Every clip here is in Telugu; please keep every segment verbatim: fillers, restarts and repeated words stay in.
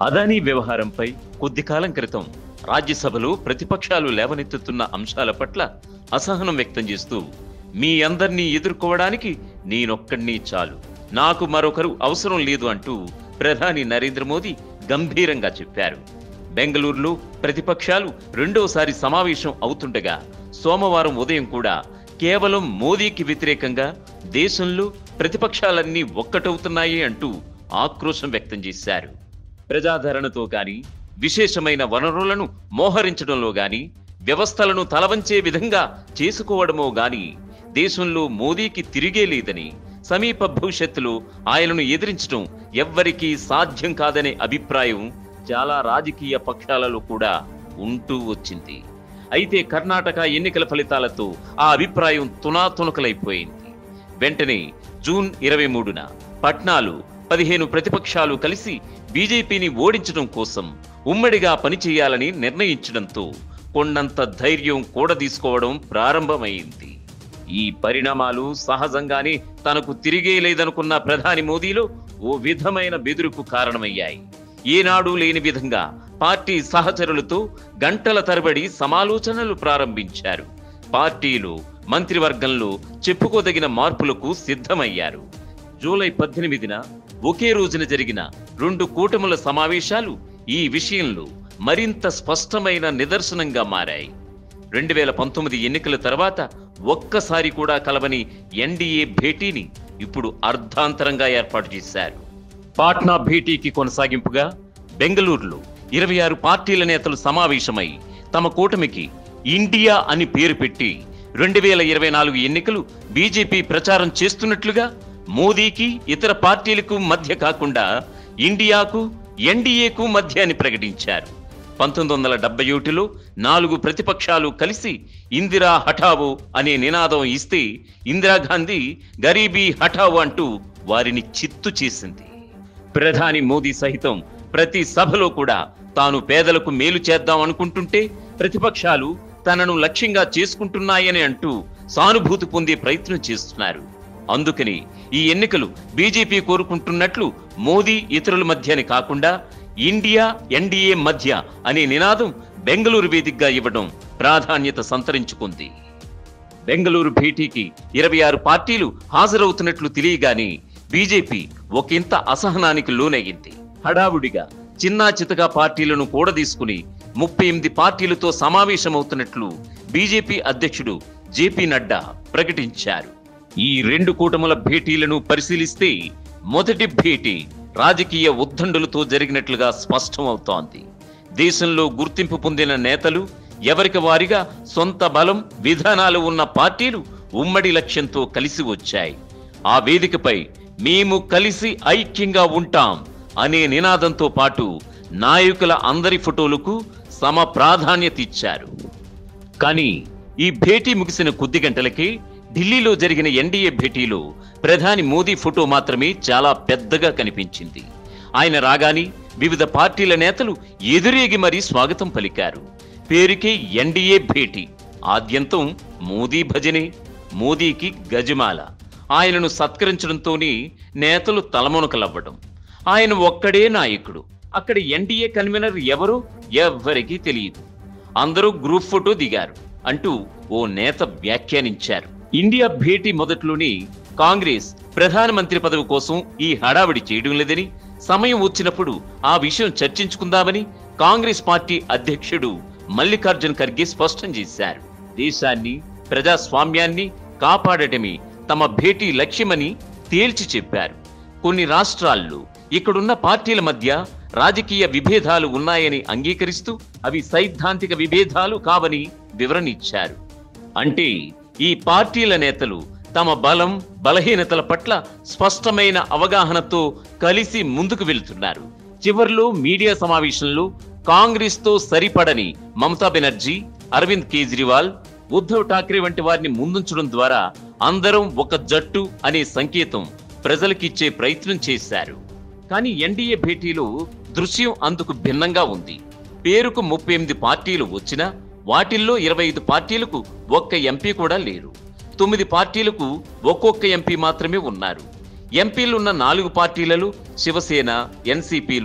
అదానీ వ్యవహారంపై కొద్ది కాలం క్రితం రాజ్యసభలో ప్రతిపక్షాలు లేవనెత్తుతున్న అంశాల పట్ల అసహనం వ్యక్తం చేస్తూ మీ అందర్నీ ఎదుర్కోవడానికి నేనొక్కడిని చాలు, నాకు మరొకరు అవసరం లేదు అంటూ ప్రధాని నరేంద్ర మోదీ గంభీరంగా చెప్పారు. బెంగళూరులో ప్రతిపక్షాలు రెండోసారి సమావేశం అవుతుండగా సోమవారం ఉదయం కూడా కేవలం మోదీకి వ్యతిరేకంగా దేశంలో ప్రతిపక్షాలన్నీ ఒక్కటవుతున్నాయి అంటూ ఆక్రోశం వ్యక్తం చేశారు. ప్రజాదరణతో గాని, విశేషమైన వనరులను మోహరించడంలో గాని, వ్యవస్థలను తలవంచే విధంగా చేసుకోవడమో గాని దేశంలో మోదీకి తిరిగే లేదని, సమీప భవిష్యత్తులో ఆయనను ఎదిరించడం ఎవ్వరికీ సాధ్యం కాదనే అభిప్రాయం చాలా రాజకీయ పక్షాలలో కూడా ఉంటూ వచ్చింది. అయితే కర్ణాటక ఎన్నికల ఫలితాలతో ఆ అభిప్రాయం తునాతునకలైపోయింది. వెంటనే జూన్ ఇరవై మూడున పట్నాలు పదిహేను ప్రతిపక్షాలు కలిసి బీజేపీని ఓడించడం కోసం ఉమ్మడిగా పనిచేయాలని నిర్ణయించడంతో కొండంత ధైర్యం కూడదీసుకోవడం ప్రారంభమైంది. ఈ పరిణామాలు సహజంగానే తనకు తిరిగే లేదనుకున్న ప్రధాని మోదీలో ఓ విధమైన బెదురుకు కారణమయ్యాయి. ఏనాడు లేని విధంగా పార్టీ సహచరులతో గంటల తరబడి సమాలోచనలు ప్రారంభించారు. పార్టీలో, మంత్రివర్గంలో చెప్పుకోదగిన మార్పులకు సిద్ధమయ్యారు. జూలై పద్దెనిమిదిన ఒకే రోజున జరిగిన రెండు కూటముల సమావేశాలు ఈ విషయంలో మరింత స్పష్టమైన నిదర్శనంగా మారాయి. రెండు వేల పంతొమ్మిది ఎన్నికల తర్వాత ఒక్కసారి కూడా కలవని ఎన్డీఏ భేటీని ఇప్పుడు అర్ధాంతరంగా ఏర్పాటు చేశారు. పాట్నా భేటీకి కొనసాగింపుగా బెంగళూరులో ఇరవై ఆరు పార్టీల నేతలు సమావేశమై తమ కూటమికి ఇండియా అని పేరు పెట్టి రెండు వేల ఇరవై నాలుగు ఎన్నికలు బీజేపీ ప్రచారం చేస్తున్నట్లుగా మోదీకి, ఇతర పార్టీలకు మధ్య కాకుండా ఇండియాకు, ఎన్డీఏకు మధ్య అని ప్రకటించారు. పంతొమ్మిది వందల డెబ్బై ఒకటిలో నాలుగు ప్రతిపక్షాలు కలిసి ఇందిరా హఠావో అనే నినాదం ఇస్తే ఇందిరాగాంధీ గరీబీ హఠావో అంటూ వారిని చిత్తు చేసింది. ప్రధాని మోదీ సహితం ప్రతి సభలో కూడా తాను పేదలకు మేలు చేద్దాం అనుకుంటుంటే ప్రతిపక్షాలు తనను లక్ష్యంగా చేసుకుంటున్నాయని అంటూ సానుభూతి పొందే ప్రయత్నం చేస్తున్నారు. అందుకని ఈ ఎన్నికలు బీజేపీ కోరుకుంటున్నట్లు మోదీ ఇతరుల మధ్యని కాకుండా ఇండియా, ఎన్డీఏ మధ్య అనే నినాదం బెంగళూరు వేదికగా ఇవ్వడం ప్రాధాన్యత సంతరించుకుంది. బెంగళూరు భేటీకి ఇరవై ఆరు పార్టీలు హాజరవుతున్నట్లు తెలియగానే బీజేపీ ఒకంత అసహనానికి లోనయ్యింది. హడావుడిగా చిన్నా చితగా పార్టీలను కూడదీసుకుని ముప్పై ఎనిమిది పార్టీలతో సమావేశమవుతున్నట్లు బీజేపీ అధ్యక్షుడు జేపీ నడ్డా ప్రకటించారు. ఈ రెండు కూటముల భేటీలను పరిశీలిస్తే మొదటి భేటీ రాజకీయ ఉద్దండులతో జరిగినట్లుగా స్పష్టమవుతోంది. దేశంలో గుర్తింపు పొందిన నేతలు, ఎవరికి వారిగా సొంత బలం, విధానాలు ఉన్న పార్టీలు ఉమ్మడి లక్ష్యంతో కలిసి వచ్చాయి. ఆ వేదికపై మేము కలిసి ఐక్యంగా ఉంటాం అనే నినాదంతో పాటు నాయకుల అందరి ఫోటోలకు సమ ప్రాధాన్యత ఇచ్చారు. కానీ ఈ భేటీ ముగిసిన కొద్ది గంటలకే ఢిల్లీలో జరిగిన ఎన్డీఏ భేటీలో ప్రధాని మోదీ ఫోటో మాత్రమే చాలా పెద్దగా కనిపించింది. ఆయన రాగానే వివిధ పార్టీల నేతలు ఎదురేగి మరీ స్వాగతం పలికారు. పేరుకే ఎన్డీఏ భేటీ, ఆద్యంతం మోదీ భజనే, మోదీకి గజమాల. ఆయనను సత్కరించడంతోనే నేతలు తలమునకలవ్వడం. ఆయన ఒక్కడే నాయకుడు, అక్కడ ఎన్డీఏ కన్వీనర్ ఎవరో ఎవ్వరికీ తెలియదు, అందరూ గ్రూప్ ఫోటో దిగారు అంటూ ఓ నేత వ్యాఖ్యానించారు. ఇండియా భేటీ మొదట్లోనే కాంగ్రెస్ ప్రధానమంత్రి పదవి కోసం ఈ హడావిడి చేయడం లేదని, సమయం వచ్చినప్పుడు ఆ విషయం చర్చించుకుందామని కాంగ్రెస్ పార్టీ అధ్యక్షుడు మల్లికార్జున్ ఖర్గే స్పష్టం చేశారు. దేశాన్ని, ప్రజాస్వామ్యాన్ని కాపాడటమే తమ భేటీ లక్ష్యమని తేల్చి చెప్పారు. కొన్ని రాష్ట్రాల్లో ఇక్కడున్న పార్టీల మధ్య రాజకీయ విభేదాలు ఉన్నాయని అంగీకరిస్తూ అవి సైద్ధాంతిక విభేదాలు కావని వివరణ ఇచ్చారు. అంటే ఈ పార్టీల నేతలు తమ బలం, బలహీనతల పట్ల స్పష్టమైన అవగాహనతో కలిసి ముందుకు వెళ్తున్నారు. చివర్లో మీడియా సమావేశంలో కాంగ్రెస్ తో సరిపడని మమతా బెనర్జీ, అరవింద్ కేజ్రీవాల్, ఉద్ధవ్ ఠాక్రే వంటి వారిని ముందుంచడం ద్వారా అందరం ఒక జట్టు అనే సంకేతం ప్రజలకిచ్చే ప్రయత్నం చేశారు. కానీ ఎన్డీఏ భేటీలో దృశ్యం అందుకు భిన్నంగా ఉంది. పేరుకు ముప్పై ఎనిమిది పార్టీలు వచ్చినా వాటిల్లో ఇరవై ఐదు పార్టీలకు ఒక్క ఎంపీ కూడా లేరు. తొమ్మిది పార్టీలకు ఒక్కొక్క ఎంపీ మాత్రమే ఉన్నారు. ఎంపీలున్న నాలుగు పార్టీలలో శివసేన, ఎన్సీపీలు,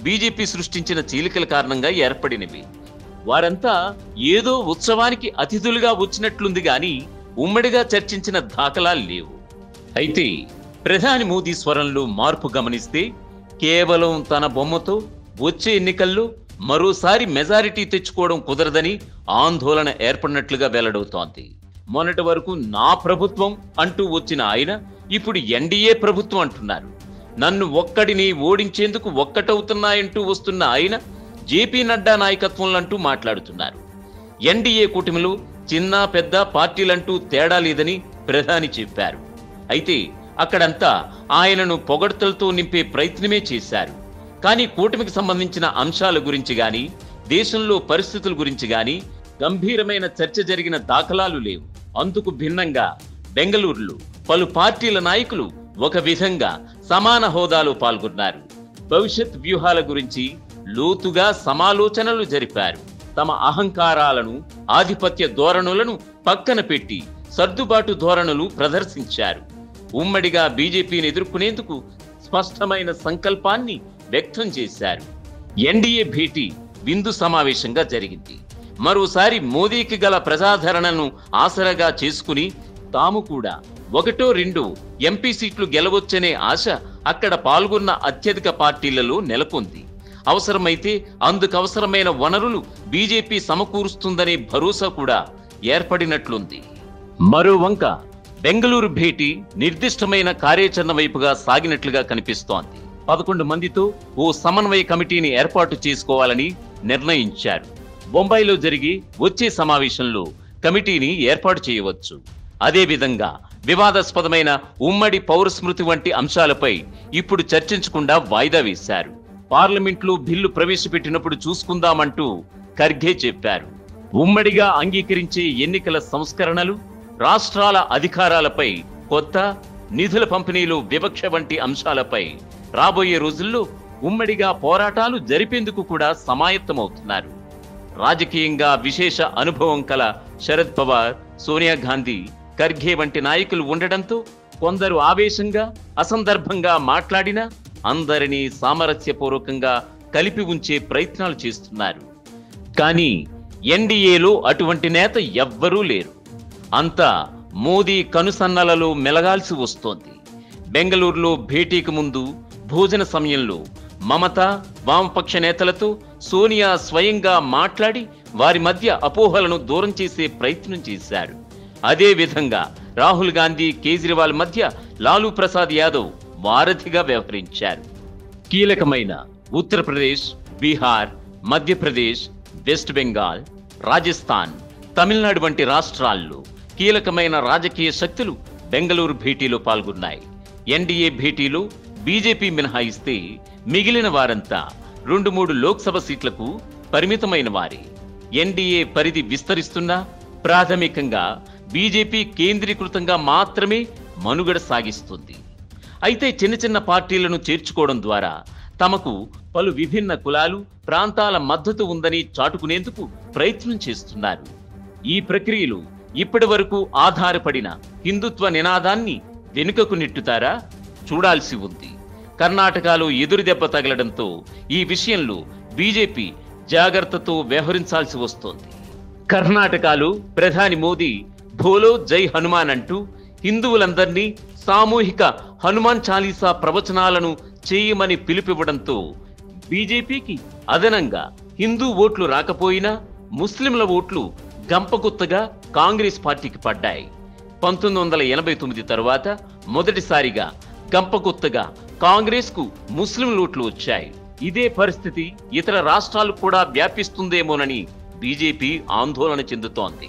బీజేపీ సృష్టించిన చీలికల కారణంగా ఏర్పడినవి. వారంతా ఏదో ఉత్సవానికి అతిథులుగా వచ్చినట్లుంది గాని ఉమ్మడిగా చర్చించిన దాఖలాలు లేవు. అయితే ప్రధాని మోదీ స్వరంలో మార్పు గమనిస్తే కేవలం తన బొమ్మతో వచ్చే ఎన్నికల్లో మరోసారి మెజారిటీ తెచ్చుకోవడం కుదరదని ఆందోళన ఏర్పడినట్లుగా వెల్లడవుతోంది. మొన్నటి వరకు నా ప్రభుత్వం అంటూ వచ్చిన ఆయన ఇప్పుడు ఎన్డీఏ ప్రభుత్వం అంటున్నారు. నన్ను ఒక్కడిని ఓడించేందుకు ఒక్కటవుతున్నాయంటూ వస్తున్న ఆయన జేపీ నడ్డా నాయకత్వంలంటూ మాట్లాడుతున్నారు. ఎన్డీఏ కూటమిలో చిన్న పెద్ద పార్టీలంటూ తేడా లేదని ప్రధాని చెప్పారు. అయితే అక్కడంతా ఆయనను పొగడ్తలతో నింపే ప్రయత్నమే చేశారు. కానీ కూటమికి సంబంధించిన అంశాల గురించి గాని దేశంలో పరిస్థితుల గురించి గాని గంభీరమైన చర్చ జరిగిన దాఖలాలు లేవు. అందుకు భిన్నంగా బెంగళూరులో పలు పార్టీల నాయకులు ఒక విధంగా సమాన హోదాలో పాల్గొన్నారు. భవిష్యత్ వ్యూహాల గురించి లోతుగా సమాలోచనలు జరిపారు. తమ అహంకారాలను ఆధిపత్య ధోరణులను పక్కన పెట్టి సర్దుబాటు ధోరణులు ప్రదర్శించారు. ఉమ్మడిగా బీజేపీని ఎదుర్కొనేందుకు స్పష్టమైన సంకల్పాన్ని వ్యక్తం చేశారు. ఎన్డీఏ భేటీ విందు సమావేశంగా జరిగింది. మరోసారి మోదీకి గల ప్రజాదరణను ఆసరాగా చేసుకుని తాము కూడా ఒకటో రెండు ఎంపీ సీట్లు గెలవొచ్చనే ఆశ అక్కడ పాల్గొన్న అత్యధిక పార్టీలలో నెలకొంది. అవసరమైతే అందుకవసరమైన వనరులు బీజేపీ సమకూరుస్తుందనే భరోసా కూడా ఏర్పడినట్లుంది. మరో వంక బెంగళూరు భేటీ నిర్దిష్టమైన కార్యాచరణ వైపుగా సాగినట్లుగా కనిపిస్తోంది. పదకొండు మందితో ఓ సమన్వయ కమిటీని ఏర్పాటు చేసుకోవాలని నిర్ణయించారు. బొంబాయిలో జరిగి వచ్చే సమావేశంలో కమిటీని ఏర్పాటు చేయవచ్చు. అదేవిధంగా వివాదాస్పదమైన ఉమ్మడి పౌరస్మృతి వంటి అంశాలపై ఇప్పుడు చర్చించకుండా వాయిదా వేశారు. పార్లమెంట్లో బిల్లు ప్రవేశపెట్టినప్పుడు చూసుకుందామంటూ ఖర్గే చెప్పారు. ఉమ్మడిగా అంగీకరించే ఎన్నికల సంస్కరణలు, రాష్ట్రాల అధికారాలపై కొత్త నిధుల పంపిణీలో వివక్ష వంటి అంశాలపై రాబోయే రోజుల్లో ఉమ్మడిగా పోరాటాలు జరిపేందుకు కూడా సమాయత్తమవుతున్నారు. రాజకీయంగా విశేష అనుభవం కల శరద్ పవార్, సోనియా గాంధీ, ఖర్గే వంటి నాయకులు ఉండడంతో కొందరు ఆవేశంగా అసందర్భంగా మాట్లాడినా అందరినీ సామరస్యపూర్వకంగా కలిపి ఉంచే ప్రయత్నాలు చేస్తున్నారు. కానీ ఎన్డీఏలో అటువంటి నేత ఎవ్వరూ లేరు. అంతా మోదీ కనుసన్నలలో మెలగాల్సి వస్తోంది. బెంగళూరులో భేటీకి ముందు భోజన సమయంలో మమత వామపక్ష నేతలతో సోనియా స్వయంగా మాట్లాడి వారి మధ్య అపోహలను దూరం చేసే ప్రయత్నం చేశారు. అదే విధంగా రాహుల్ గాంధీ, కేజ్రీవాల్ మధ్య లాలూ ప్రసాద్ యాదవ్ వారధిగా వ్యవహరించారు. కీలకమైన ఉత్తరప్రదేశ్, బీహార్, మధ్యప్రదేశ్, వెస్ట్ బెంగాల్, రాజస్థాన్, తమిళనాడు వంటి రాష్ట్రాల్లో కీలకమైన రాజకీయ శక్తులు బెంగళూరు భేటీలో పాల్గొన్నాయి. ఎన్డీఏ భేటీలో బీజేపీ మినహాయిస్తే మిగిలిన వారంతా రెండు మూడు లోక్సభ సీట్లకు పరిమితమైన వారే. ఎన్డీఏ పరిధి విస్తరిస్తున్నా ప్రాథమికంగా బీజేపీ కేంద్రీకృతంగా మాత్రమే మనుగడ సాగిస్తుంది. అయితే చిన్న చిన్న పార్టీలను చేర్చుకోవడం ద్వారా తమకు పలు విభిన్న కులాలు, ప్రాంతాల మద్దతు ఉందని చాటుకునేందుకు ప్రయత్నం చేస్తున్నారు. ఈ ప్రక్రియలో ఇప్పటి వరకు ఆధారపడిన హిందుత్వ నినాదాన్ని వెనుకకు నెట్టుతారా చూడాల్సి ఉంది. కర్ణాటకలో ఎదురుదెబ్బ తగలడంతో ఈ విషయంలో బీజేపీ జాగ్రత్తతో వ్యవహరించాల్సి వస్తోంది. కర్ణాటకలో ప్రధాని మోదీ భోలో జై హనుమాన్ అంటూ హిందువులందరినీ సామూహిక హనుమాన్ చాలీసా ప్రవచనాలను చేయమని పిలుపివ్వడంతో బీజేపీకి అదనంగా హిందూ ఓట్లు రాకపోయినా ముస్లింల ఓట్లు గంపగుత్తగా కాంగ్రెస్ పార్టీకి పడ్డాయి. పంతొమ్మిది వందల ఎనభై తొమ్మిది తరువాత మొదటిసారిగా గంపగుత్తగా కాంగ్రెస్ కు ముస్లిం ఓట్లు వచ్చాయి. ఇదే పరిస్థితి ఇతర రాష్ట్రాలకు కూడా వ్యాపిస్తుందేమోనని బీజేపీ ఆందోళన చెందుతోంది.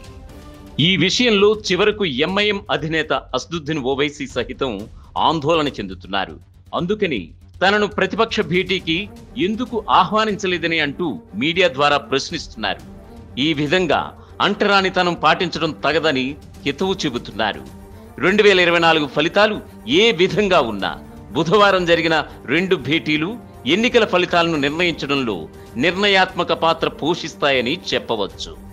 ఈ విషయంలో చివరకు ఎంఐఎం అధినేత అసదుద్దీన్ ఓవైసీ సహితం ఆందోళన చెందుతున్నారు. అందుకని తనను ప్రతిపక్ష భేటీకి ఎందుకు ఆహ్వానించలేదని అంటూ మీడియా ద్వారా ప్రశ్నిస్తున్నారు. ఈ విధంగా అంటరానితనం పాటించడం తగదని హితవు చెబుతున్నారు. రెండు వేల ఇరవై నాలుగు ఫలితాలు ఏ విధంగా ఉన్నా బుధవారం జరిగిన రెండు భేటీలు ఎన్నికల ఫలితాలను నిర్ణయించడంలో నిర్ణయాత్మక పాత్ర పోషిస్తాయని చెప్పవచ్చు.